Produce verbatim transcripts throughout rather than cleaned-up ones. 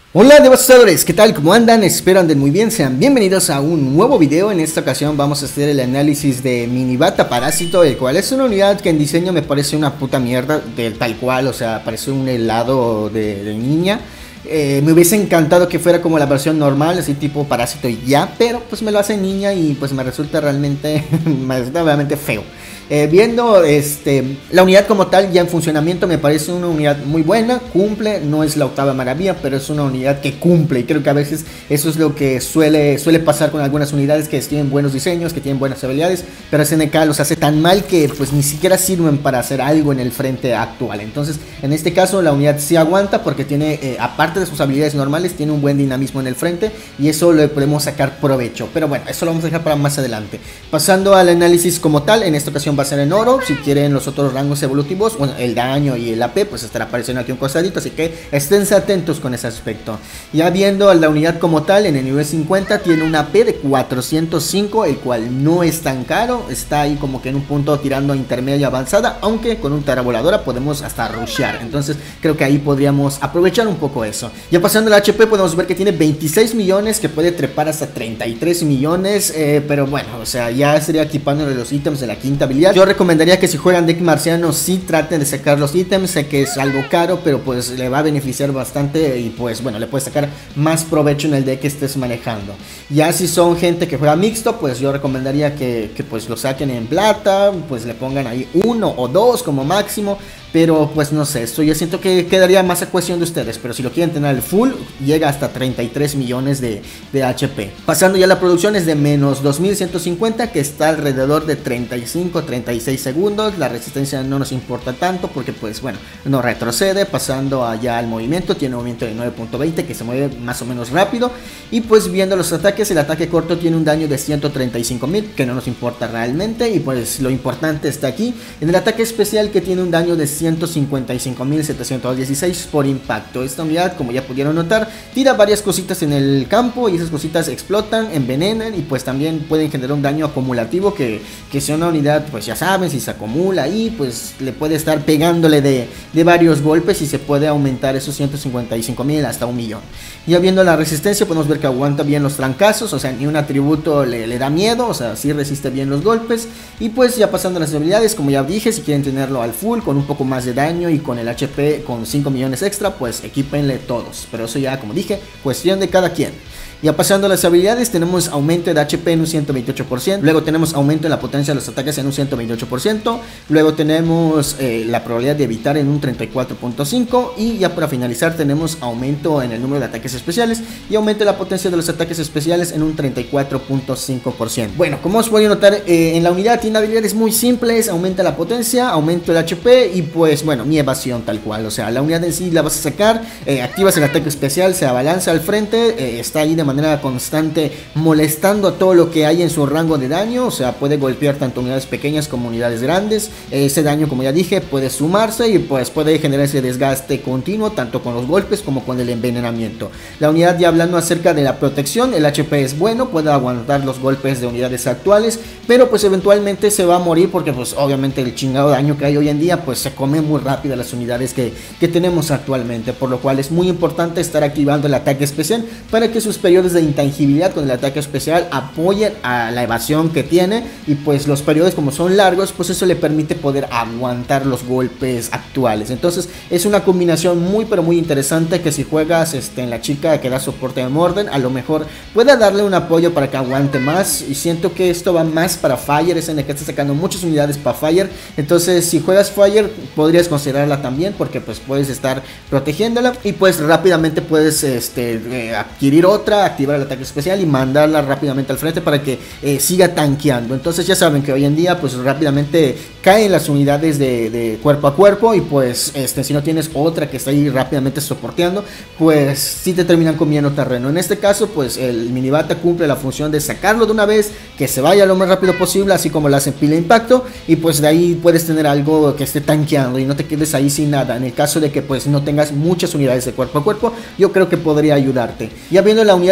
Hola devastadores, ¿qué tal? ¿Cómo andan? Espero anden muy bien, sean bienvenidos a un nuevo video. En esta ocasión vamos a hacer el análisis de Minibata Parásito, el cual es una unidad que en diseño me parece una puta mierda, del tal cual, o sea, parece un helado de, de niña. Eh, me hubiese encantado que fuera como la versión normal, así tipo Parásito y ya, pero pues me lo hace niña y pues me resulta realmente, me resulta realmente feo. Eh, viendo este, la unidad como tal ya en funcionamiento, me parece una unidad muy buena, cumple, no es la octava maravilla, pero es una unidad que cumple, y creo que a veces eso es lo que suele, suele pasar con algunas unidades que tienen buenos diseños, que tienen buenas habilidades, pero S N K los hace tan mal que pues ni siquiera sirven para hacer algo en el frente actual. Entonces en este caso la unidad sí aguanta porque tiene, eh, aparte de sus habilidades normales, tiene un buen dinamismo en el frente y eso le podemos sacar provecho, pero bueno, eso lo vamos a dejar para más adelante. Pasando al análisis como tal, en esta ocasión va a ser en oro. Si quieren los otros rangos evolutivos, bueno, el daño y el A P pues estará apareciendo aquí un costadito, así que esténse atentos con ese aspecto. Ya viendo la unidad como tal, en el nivel cincuenta tiene un A P de cuatrocientos cinco, el cual no es tan caro, está ahí como que en un punto tirando a intermedia y avanzada, aunque con un teraboladora podemos hasta rushear, entonces creo que ahí podríamos aprovechar un poco eso. Ya pasando el H P podemos ver que tiene veintiséis millones, que puede trepar hasta treinta y tres millones, eh, pero bueno, o sea, ya sería equipándole los ítems de la quinta habilidad. Yo recomendaría que si juegan deck marciano sí traten de sacar los ítems, sé que es algo caro, pero pues le va a beneficiar bastante y pues bueno, le puedes sacar más provecho en el deck que estés manejando. Ya si son gente que juega mixto, pues yo recomendaría que, que pues lo saquen en plata, pues le pongan ahí uno o dos como máximo. Pero pues no sé, esto yo siento que quedaría más a cuestión de ustedes. Pero si lo quieren tener al full, llega hasta treinta y tres millones de, de H P. Pasando ya la producción es de menos dos mil ciento cincuenta, que está alrededor de treinta y cinco a treinta y seis segundos. La resistencia no nos importa tanto porque pues bueno, no retrocede. Pasando allá al movimiento, tiene un movimiento de nueve punto veinte, que se mueve más o menos rápido. Y pues viendo los ataques, el ataque corto tiene un daño de ciento treinta y cinco mil, que no nos importa realmente. Y pues lo importante está aquí, en el ataque especial, que tiene un daño de ciento cincuenta y cinco mil setecientos dieciséis por impacto. Esta unidad, como ya pudieron notar, tira varias cositas en el campo y esas cositas explotan, envenenan y pues también pueden generar un daño acumulativo que, que si una unidad, pues ya saben, si se acumula ahí, pues le puede estar pegándole de, de varios golpes y se puede aumentar esos ciento cincuenta y cinco mil hasta un millón. Ya viendo la resistencia, podemos ver que aguanta bien los trancazos, o sea, ni un atributo le, le da miedo, o sea, sí resiste bien los golpes. Y pues ya pasando a las habilidades, como ya dije, si quieren tenerlo al full con un poco más de daño y con el H P con cinco millones extra, pues equípenle todos, pero eso ya, como dije, cuestión de cada quien. Ya pasando a las habilidades, tenemos aumento de H P en un ciento veintiocho por ciento, luego tenemos aumento en la potencia de los ataques en un ciento veintiocho por ciento, luego tenemos eh, la probabilidad de evitar en un treinta y cuatro punto cinco, y ya para finalizar tenemos aumento en el número de ataques especiales y aumento de la potencia de los ataques especiales en un treinta y cuatro punto cinco por ciento. Bueno, como os pueden notar, eh, en la unidad tiene habilidades muy simples: aumenta la potencia, aumento el H P y pues bueno, mi evasión tal cual, o sea, la unidad en sí la vas a sacar, eh, activas el ataque especial, se abalanza al frente, eh, está ahí de manera constante molestando a todo lo que hay en su rango de daño, o sea, puede golpear tanto unidades pequeñas como unidades grandes. Ese daño, como ya dije, puede sumarse y pues puede generar ese desgaste continuo tanto con los golpes como con el envenenamiento. La unidad, ya hablando acerca de la protección, el H P es bueno, puede aguantar los golpes de unidades actuales, pero pues eventualmente se va a morir porque pues obviamente el chingado daño que hay hoy en día pues se come muy rápido a las unidades que, que tenemos actualmente, por lo cual es muy importante estar activando el ataque especial para que sus periodos de intangibilidad con el ataque especial apoyen a la evasión que tiene, y pues los periodos, como son largos, pues eso le permite poder aguantar los golpes actuales. Entonces es una combinación muy pero muy interesante, que si juegas este, en la chica que da soporte de Morden, a lo mejor pueda darle un apoyo para que aguante más, y siento que esto va más para Fire. S N K está sacando muchas unidades para Fire, entonces si juegas Fire podrías considerarla también, porque pues puedes estar protegiéndola y pues rápidamente puedes este, eh, adquirir otra, activar el ataque especial y mandarla rápidamente al frente para que eh, siga tanqueando. Entonces ya saben que hoy en día pues rápidamente caen las unidades de, de cuerpo a cuerpo, y pues este, si no tienes otra que está ahí rápidamente soporteando, pues sí te terminan comiendo terreno. En este caso pues el Minibata cumple la función de sacarlo de una vez, que se vaya lo más rápido posible, así como lo hacen pila de impacto, y pues de ahí puedes tener algo que esté tanqueando y no te quedes ahí sin nada. En el caso de que pues no tengas muchas unidades de cuerpo a cuerpo, yo creo que podría ayudarte. Ya viendo la unidad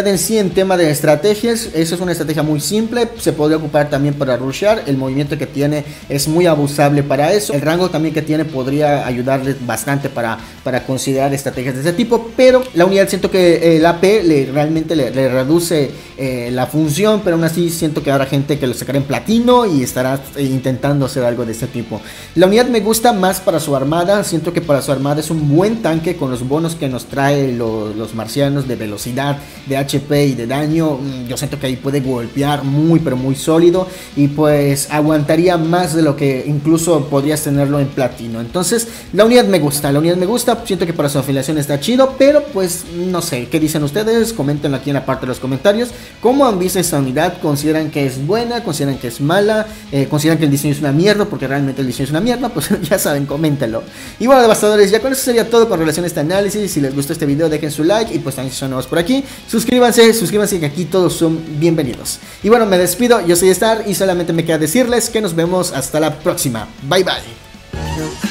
unidad en sí, en tema de estrategias, eso es una estrategia muy simple, se podría ocupar también para rushear, el movimiento que tiene es muy abusable para eso, el rango también que tiene podría ayudarle bastante para, para considerar estrategias de ese tipo, pero la unidad siento que el A P le, realmente le, le reduce eh, la función, pero aún así siento que habrá gente que lo sacará en platino y estará eh, intentando hacer algo de este tipo. La unidad me gusta más para su armada, siento que para su armada es un buen tanque con los bonos que nos trae lo, los marcianos de velocidad, de H P y de daño. Yo siento que ahí puede golpear muy pero muy sólido y pues aguantaría más de lo que incluso podrías tenerlo en platino. Entonces la unidad me gusta, la unidad me gusta, siento que para su afiliación está chido, pero pues no sé, ¿qué dicen ustedes? Coméntenlo aquí en la parte de los comentarios. ¿Cómo han visto esta unidad? ¿Consideran que es buena? ¿Consideran que es mala? Eh, ¿Consideran que el diseño es una mierda? Porque realmente el diseño es una mierda, pues ya saben, coméntenlo. Y bueno, devastadores, ya con eso sería todo con relación a este análisis. Si les gustó este video, dejen su like y pues también si son nuevos por aquí, suscríbanse, suscríbanse que aquí todos son bienvenidos. Y bueno, me despido, yo soy Star y solamente me queda decirles que nos vemos hasta la próxima. Bye bye.